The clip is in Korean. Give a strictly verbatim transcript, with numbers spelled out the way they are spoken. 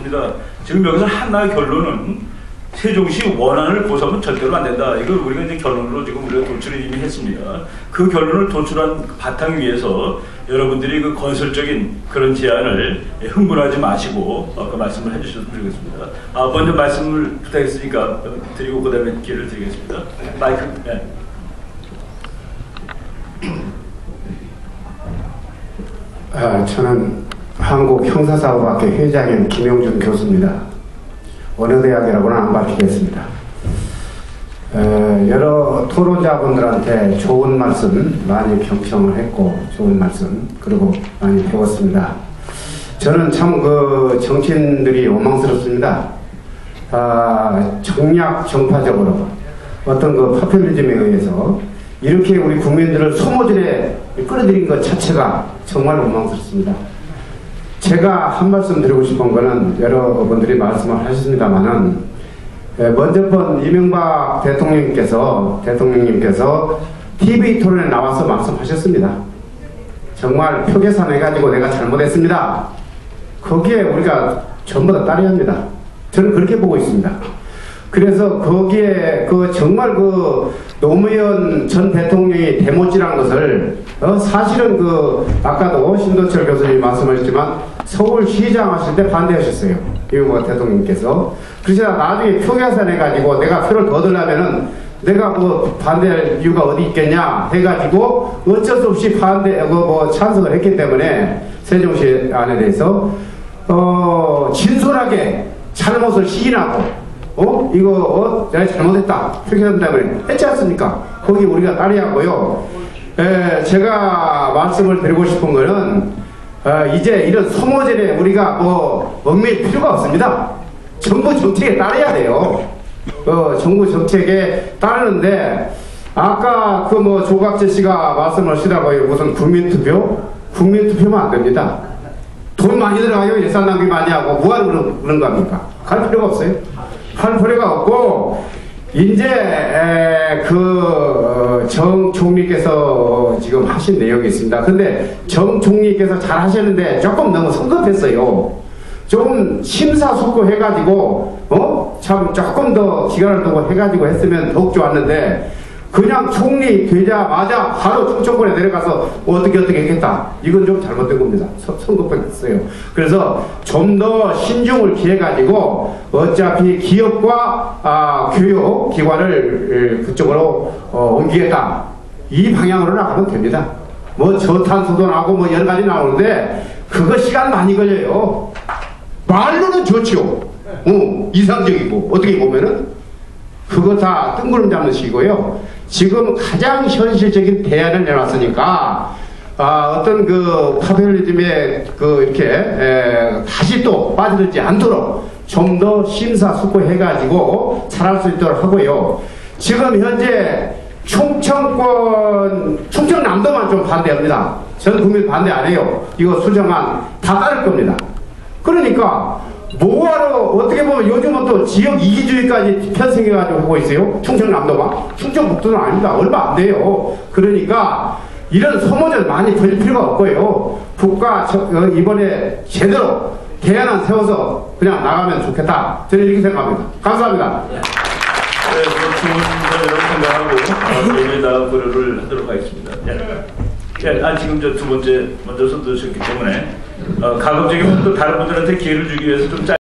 드리겠습니다. 지금 여기서 하나의 결론은 세종시 원안을 고소하면 절대로 안 된다. 이걸 우리가 이제 결론으로 지금 우리가 도출을 이미 했습니다. 그 결론을 도출한 바탕 위에서 여러분들이 그 건설적인 그런 제안을 흥분하지 마시고 아까 말씀을 해주셨으면 좋겠습니다. 아, 먼저 말씀을 부탁했으니까 드리고 그 다음에 기회를 드리겠습니다. 마이크. 네. 아, 저는 한국형사사법학회 회장인 김영준 교수입니다. 어느 대학이라고는 안 밝히겠습니다. 에, 여러 토론자분들한테 좋은 말씀 많이 경청을 했고 좋은 말씀 그리고 많이 배웠습니다. 저는 참 그 정치인들이 원망스럽습니다. 아, 정략 정파적으로 어떤 그 파퓰리즘에 의해서 이렇게 우리 국민들을 소모질에 끌어들인 것 자체가 정말 원망스럽습니다. 제가 한 말씀 드리고 싶은 거는 여러분들이 말씀을 하셨습니다만은 먼저 번 이명박 대통령님께서 대통령님께서 티비 토론에 나와서 말씀하셨습니다. 정말 표 계산해가지고 내가 잘못했습니다. 거기에 우리가 전부 다 따라야 합니다. 저는 그렇게 보고 있습니다. 그래서 거기에 그 정말 그 노무현 전 대통령이 대모질한 것을 어 사실은 그 아까도 신도철 교수님이 말씀하셨지만 서울시장 하실 때 반대하셨어요. 이명박 대통령님께서. 그래서 나중에 표 계산해가지고 내가 표를 더 얻으려면은 내가 뭐 반대할 이유가 어디 있겠냐 해가지고 어쩔 수 없이 반대 뭐, 뭐 찬성을 했기 때문에 세종시 안에 대해서 어 진솔하게 잘못을 시인하고 어? 이거, 어? 내가 잘못했다. 표기한 다음에 했지 않습니까? 거기 우리가 따라야 하고요. 에, 제가 말씀을 드리고 싶은 거는, 어, 이제 이런 소모전에 우리가 뭐, 얽매일 필요가 없습니다. 정부 정책에 따라야 돼요. 어, 정부 정책에 따르는데, 아까 그 뭐, 조갑재 씨가 말씀을 하시다고요. 무슨 국민투표? 국민투표면 안 됩니다. 돈 많이 들어가요. 예산 낭비 많이 하고. 뭐하러 그런, 그런 거 합니까? 갈 필요가 없어요. 할 필요가 없고 이제 그 정 총리께서 지금 하신 내용이 있습니다. 근데 정 총리께서 잘 하셨는데 조금 너무 성급했어요. 좀 심사숙고 해가지고 어? 참 조금 더 기간을 두고 해가지고 했으면 더욱 좋았는데 그냥 총리 되자마자 바로 충청권에 내려가서 어떻게 어떻게 했겠다. 이건 좀 잘못된 겁니다. 성급했어요. 그래서 좀 더 신중을 기해가지고 어차피 기업과 아, 교육기관을 그쪽으로 어, 옮기겠다. 이 방향으로 나가면 됩니다. 뭐 저탄소도 나오고 뭐 여러 가지 나오는데 그거 시간 많이 걸려요. 말로는 좋지요. 어, 이상적이고 어떻게 보면은 그거 다 뜬구름 잡는 식이고요. 지금 가장 현실적인 대안을 내놨으니까 아, 어떤 그 파퓰리즘에 그 이렇게 에, 다시 또 빠져들지 않도록 좀 더 심사숙고해가지고 잘할 수 있도록 하고요. 지금 현재 충청권 충청남도만 좀 반대합니다. 전 국민 반대 안 해요. 이거 수정안 다 따를 겁니다. 그러니까 뭐하러 어떻게 보면 요즘은 또 지역 이기주의까지 편승해가지고 하고 있어요. 충청남도가. 충청북도는 아닙니다. 얼마 안 돼요. 그러니까 이런 소모전 많이 벌릴 필요가 없고요. 국가 저, 어, 이번에 제대로 대안안 세워서 그냥 나가면 좋겠다. 저는 이렇게 생각합니다. 감사합니다. 네, 그렇게 생각하고 예외다 고려를 하도록 하겠습니다. 예. 예, 아, 지금 저 두 번째 먼저 손 드셨기 때문에 어, 가급적이면 또 다른 분들한테 기회를 주기 위해서 좀 짧게